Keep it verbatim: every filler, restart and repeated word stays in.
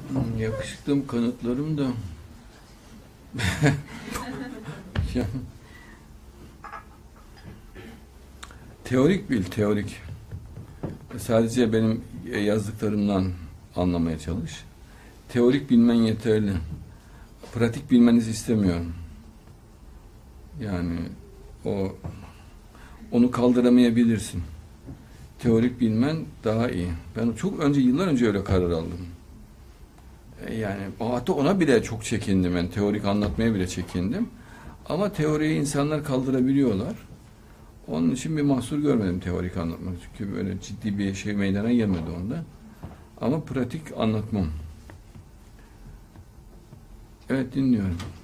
Yakışıklım kanıtlarım da ya, teorik bil, teorik. Sadece benim yazdıklarımdan anlamaya çalış. Teorik bilmen yeterli. Pratik bilmenizi istemiyorum. Yani o onu kaldıramayabilirsin. Teorik bilmen daha iyi. Ben çok önce, yıllar önce öyle karar aldım. Yani hatta ona bile çok çekindim. Yani teorik anlatmaya bile çekindim. Ama teoriyi insanlar kaldırabiliyorlar. Onun için bir mahsur görmedim teorik anlatmak. Çünkü böyle ciddi bir şey meydana gelmedi onda. Ama pratik anlatmam. Evet, dinliyorum.